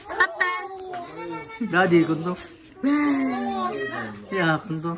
Papa. Daddy kunto. Ya kunto.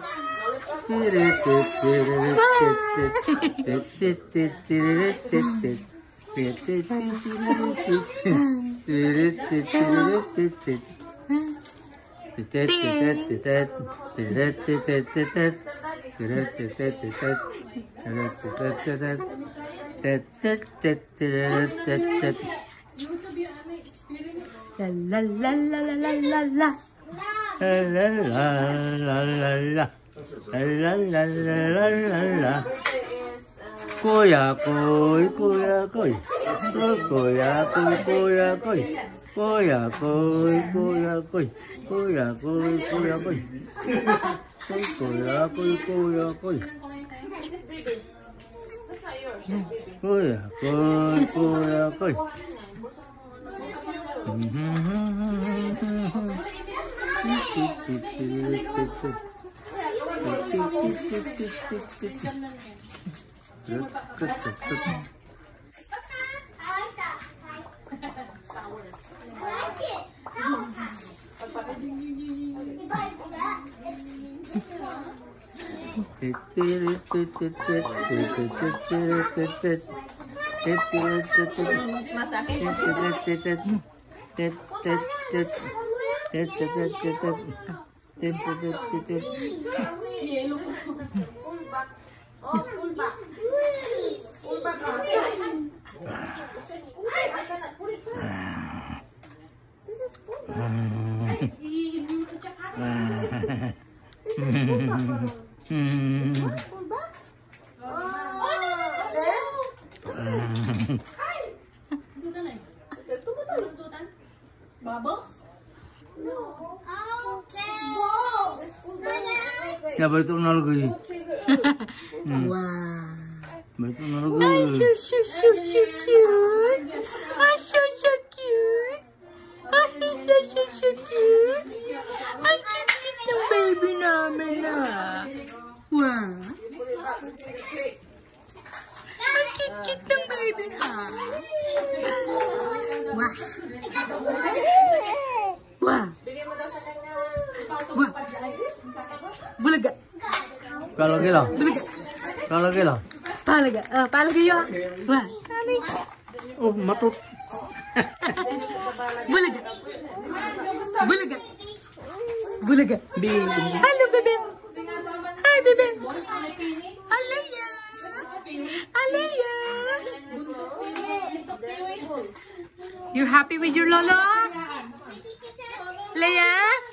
La la la la la la la. La la la la la. La la la la la la. Kuya koy, kuya koy. Kuya koy, kuya koy. Kuya koy, kuya koy. Kuya koy, kuya koy. Kuya koy, kuya koy. Kuya koy, kuya koy. Bubbles? No. Ya betul lagi. Wow. Betul Oh, lagi. so cute. Oh, so cute. Oh, he's so cute. Ang cute ng baby namin na. Wow. Ang cute ng baby na. Wow. Wow. Wow. Bulaga. Kalau gila. Bulaga. Kalau gila. Palaga. Palaga yun. Wow. Oh, matut. Bulaga. Bulaga. Bulaga. Hello, baby. Hi, baby. Alaya. Alaya. You happy with your lolo? Leia?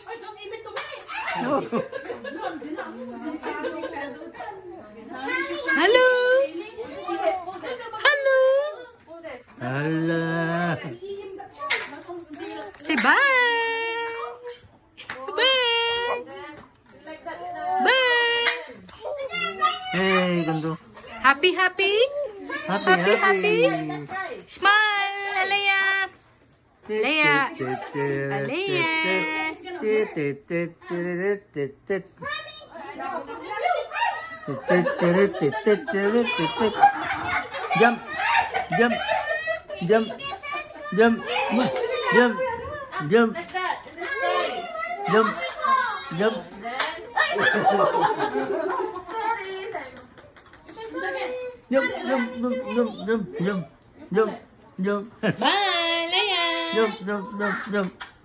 Hello. Hello. Allah. Say bye. Bye. Bye. Hey, kanto. Happy, happy? Happy, Happy. Smile, Alaya. Alaya. Alaya. Jump, jump, jump, jump, jump, jump, jump, jump. Jump, jump, jump, jump, jump, jump, jump, jump. Bye, Alaya. Jump, jump, jump, jump.